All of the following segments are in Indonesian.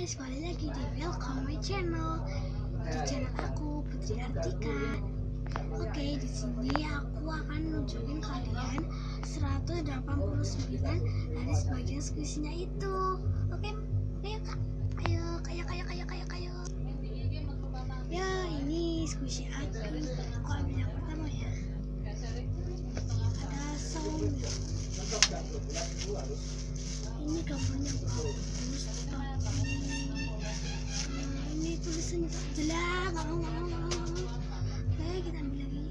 guys, kembali lagi di Welcome My Channel. Di channel aku Putri Artika. Oke, di sini aku akan nunjukin kalian 189 dari sebagian squishy-nya itu. Oke, ayo kak, ayo. Ya, ini squishy aku. Aku ambil yang pertama ya. Ada sound. Ini gambarnya bagus, tapi ini tulisannya tak jelas. Nggak mau. Oke, kita ambil lagi.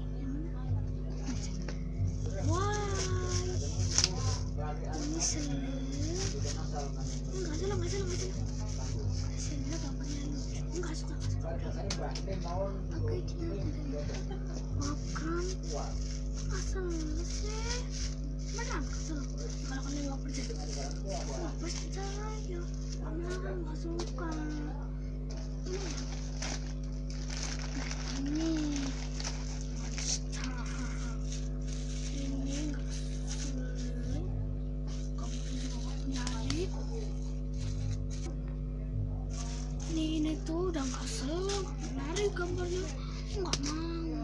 Wah, ini sele. Nggak salah. Sele gambarnya lucu. Nggak suka. Oke, kita makan. Asal sih. Mana kesel kalau kalian nggak percaya ya karena nggak suka. Nah, ini nggak sulit, kamu juga nggak menarik. Ini tuh udah nggak menarik gambarnya, nggak mau.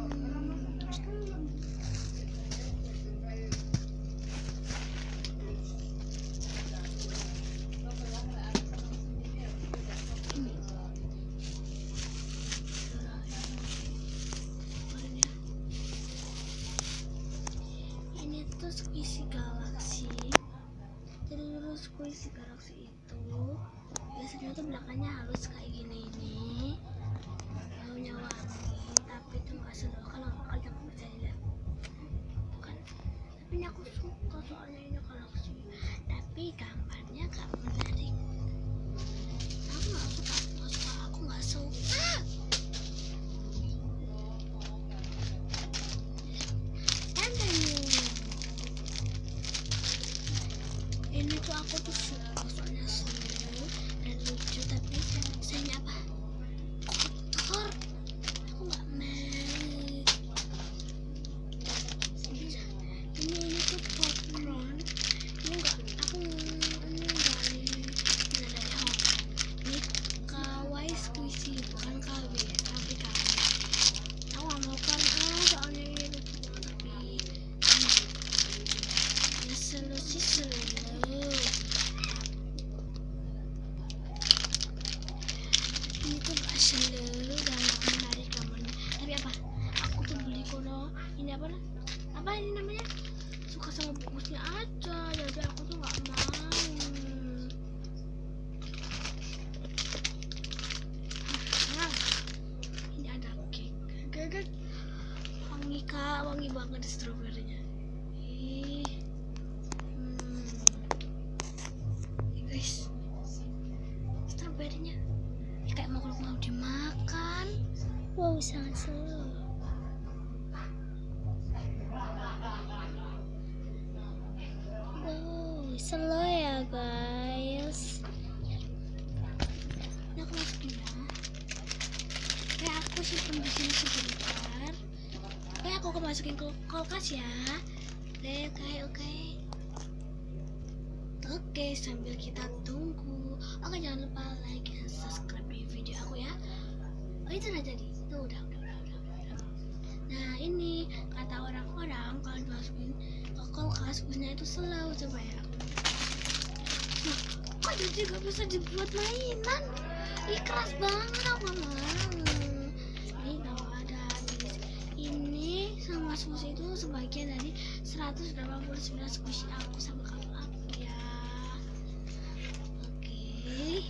Squishy Galaxy. Jadi dulu Squishy Galaxy itu biasanya tuh belakangnya halus kayak gini ini, baunya wangi, tapi itu nggak seru kalau kalian percaya lihat kan. Tapi ini aku suka soalnya ini Galaxy, tapi gambarnya gak menarik. Aku nggak suka. Ini tuh aku tuh suka soalnya seru dan lucu, tapi sayangnya apa? Kotor. Aku nggak mau. Ini tuh popcorn. Ini dari Hong. Ini kawaii squishy, bukan KW, tapi kawaii. Aku nggak mau kan soalnya ini lucu, tapi ya seru sih seru. Ini tuh gak seru dan gak menarik gambarnya, tapi apa? Aku tuh beli kono ini apa ini namanya, suka sama bungkusnya aja, jadi aku tuh gak mau. Ini ada cake wangi kak, wangi banget stroberinya. Guys, stroberinya kayak mau dimakan. Wow, sangat seru. Wow, seru ya guys. Ini aku masukin ya. Kayak aku simpen di sini sebentar. Kayak aku masukin ke kulkas ya. Oke, sambil kita tunggu. Oke, jangan lupa like dan subscribe di video aku ya. Oh, itu udah jadi. Tuh, udah. Nah, ini kata orang-orang kalau dimasukin ke kulkas punya itu slow. Coba ya. Nah, kok jadi gak bisa dibuat mainan? Ih, keras banget, aku gak mau. Ini kalau ada ini sama squishy itu sebagian dari 189 squishy aku sama kamu ya. Oke,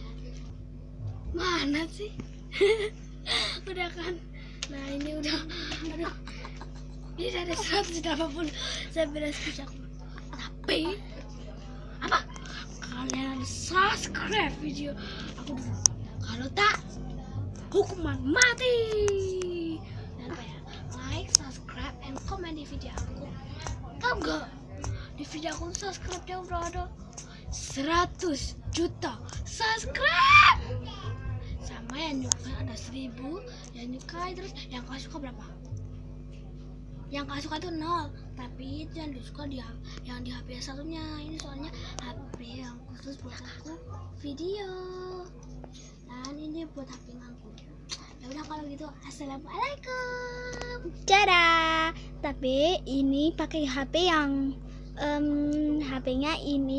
mana sih? Udah kan? Nah, ini udah. Aduh, ini dari 189 squishy aku. Tapi apa? Kalian harus subscribe video aku dulu. Kalau tak, hukuman mati. Dan apa ya? Like, subscribe, and comment di video aku. Tahu nggak? Di video aku subscribe-nya udah ada 100 juta subscribe. Sama yang nyukai ada 1000, yang nyukai terus yang gak suka berapa? Yang gak suka tuh 0, tapi itu yang disuka yang di HP satunya. Ini soalnya HP yang khusus buat aku video. Dan ini buat HP aku. Ya udah kalau gitu, assalamualaikum. Dadah. Tapi ini pakai HP yang HP-nya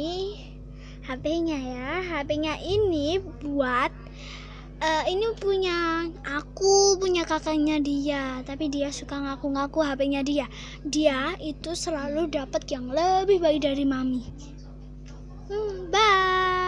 ini buat ini punya aku, punya kakaknya dia, tapi dia suka ngaku-ngaku HP-nya dia. Dia itu selalu dapat yang lebih baik dari mami. Bye.